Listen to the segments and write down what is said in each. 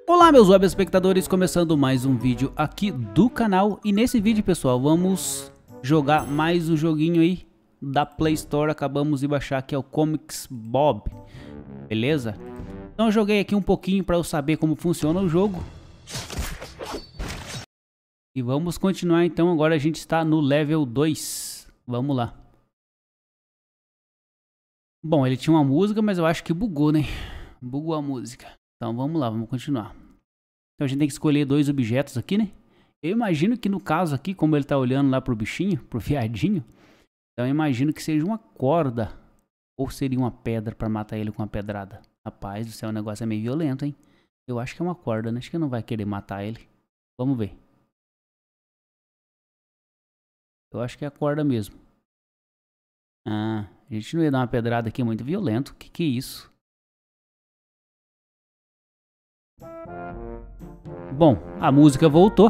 Olá meus web espectadores, começando mais um vídeo aqui do canal. E nesse vídeo, pessoal, vamos jogar mais um joguinho aí da Play Store. Acabamos de baixar, que é o Comics Bob, beleza? Então eu joguei aqui um pouquinho para eu saber como funciona o jogo. E vamos continuar então. Agora a gente está no level 2. Vamos lá. Bom, ele tinha uma música, mas eu acho que bugou, né? Bugou a música. Então vamos lá, vamos continuar. Então a gente tem que escolher dois objetos aqui, né? Eu imagino que no caso aqui, como ele tá olhando lá pro bichinho, pro viadinho, então eu imagino que seja uma corda ou seria uma pedra para matar ele com uma pedrada. Rapaz do céu, o negócio é meio violento, hein? Eu acho que é uma corda, né? Acho que não vai querer matar ele. Vamos ver. Eu acho que é a corda mesmo. Ah, a gente não ia dar uma pedrada aqui muito violento. Que é isso? Bom, a música voltou.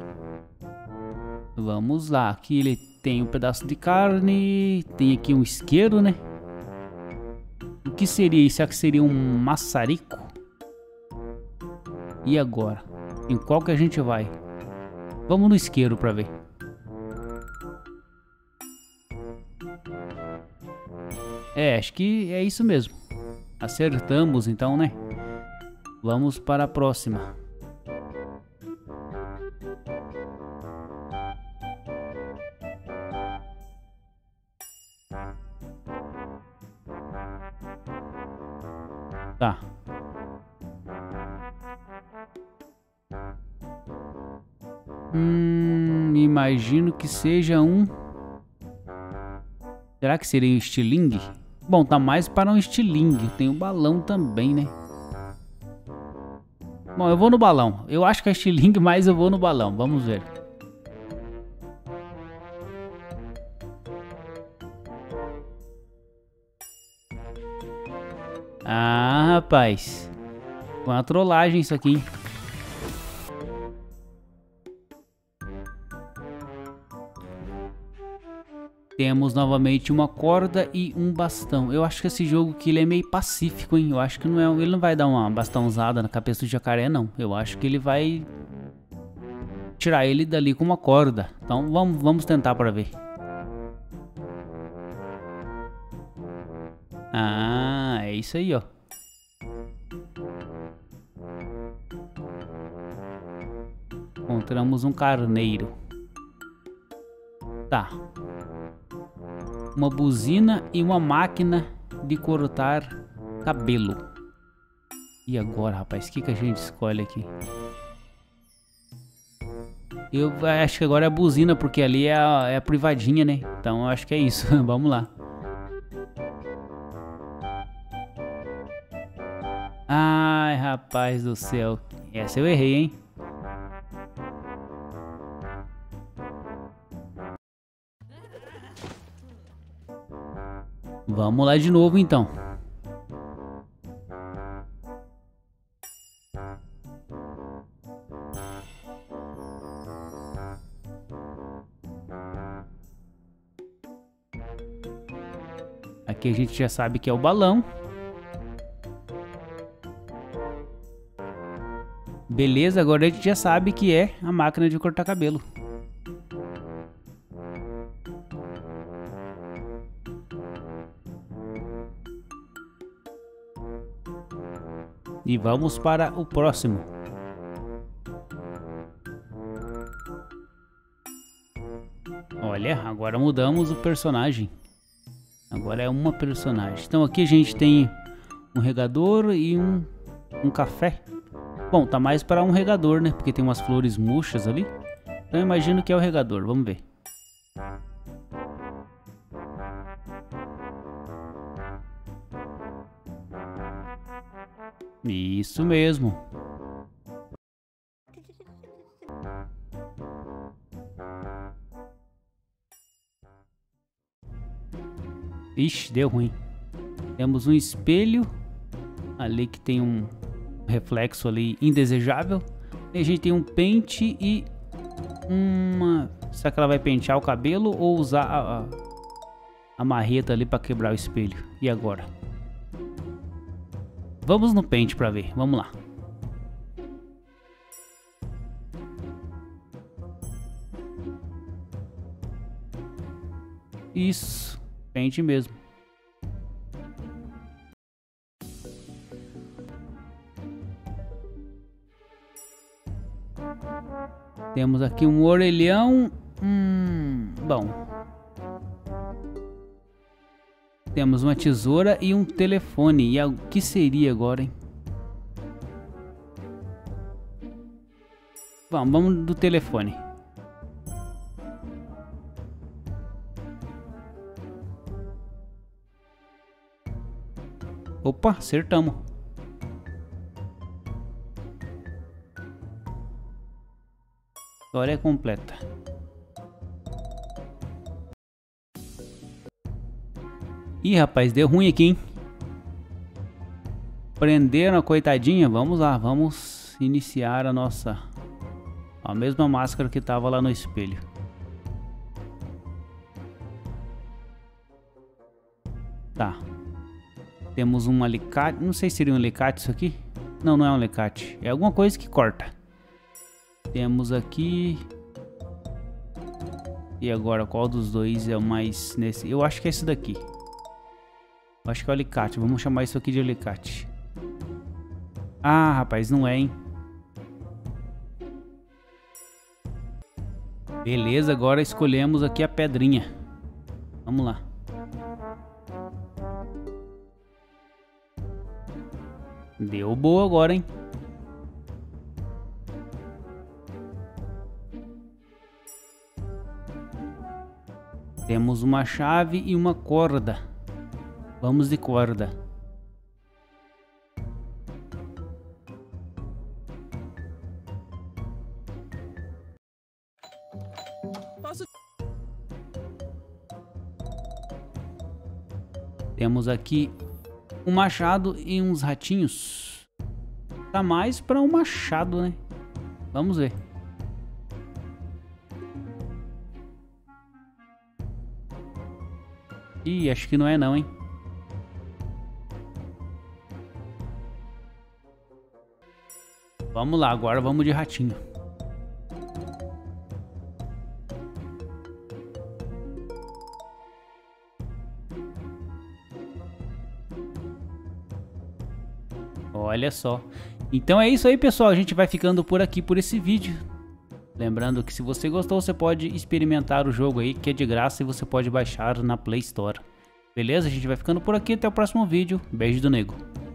Vamos lá. Aqui ele tem um pedaço de carne. Tem aqui um isqueiro, né? O que seria isso? Será que seria um maçarico? E agora? Em qual que a gente vai? Vamos no isqueiro pra ver. Acho que é isso mesmo. Acertamos então, né? Vamos para a próxima. Tá. Imagino que seja um... Será que seria um estilingue? Bom, tá mais para um estilingue. Tem um balão também, né? Bom, eu vou no balão. Eu acho que é estilingue, mas eu vou no balão. Vamos ver. Ah, rapaz. Foi uma trollagem isso aqui. Temos novamente uma corda e um bastão. Eu acho que esse jogo aqui ele é meio pacífico, hein? Eu acho que não é, ele não vai dar uma bastãozada na cabeça do jacaré, não. Eu acho que ele vai tirar ele dali com uma corda. Então vamos tentar para ver. Ah, é isso aí, ó. Encontramos um carneiro. Tá. Uma buzina e uma máquina de cortar cabelo. E agora, rapaz, o que a gente escolhe aqui? Eu acho que agora é a buzina, porque ali é a privadinha, né? Então eu acho que é isso. Vamos lá. Ai, rapaz do céu. Essa eu errei, hein? Vamos lá de novo, então. Aqui a gente já sabe que é o balão. Beleza, agora a gente já sabe que é a máquina de cortar cabelo. E vamos para o próximo. Olha, agora mudamos o personagem. Agora é uma personagem. Então aqui a gente tem um regador e um café. Bom, tá mais para um regador, né? Porque tem umas flores murchas ali. Então eu imagino que é o regador. Vamos ver. Isso mesmo. Ixi, deu ruim. Temos um espelho ali que tem um reflexo ali indesejável. E a gente tem um pente e uma... Será que ela vai pentear o cabelo ou usar a marreta ali para quebrar o espelho? E agora? Vamos no pente pra ver, vamos lá. Isso, Paint mesmo. Temos aqui um orelhão. Bom. Temos uma tesoura e um telefone. E o que seria agora, hein? Vamos do telefone. Opa, acertamos. História completa. Ih, rapaz, deu ruim aqui, hein? Prenderam a coitadinha. Vamos lá, vamos iniciar a nossa... A mesma máscara que tava lá no espelho. Tá. Temos um alicate. Não sei se seria um alicate isso aqui. Não, não é um alicate. É alguma coisa que corta. Temos aqui... E agora, qual dos dois é o mais nesse? Eu acho que é esse daqui. Eu acho que é o alicate. Vamos chamar isso aqui de alicate. Ah, rapaz, não é, hein? Beleza, agora escolhemos aqui a pedrinha. Vamos lá. Deu boa agora, hein? Temos uma chave e uma corda. Vamos de corda. Temos aqui um machado e uns ratinhos. Tá mais para um machado, né? Vamos ver. Ih, acho que não é não, hein? Vamos lá, agora vamos de ratinho. Olha só. Então é isso aí, pessoal. A gente vai ficando por aqui por esse vídeo. Lembrando que se você gostou, você pode experimentar o jogo aí, que é de graça e você pode baixar na Play Store. Beleza? A gente vai ficando por aqui. Até o próximo vídeo. Beijo do Nego.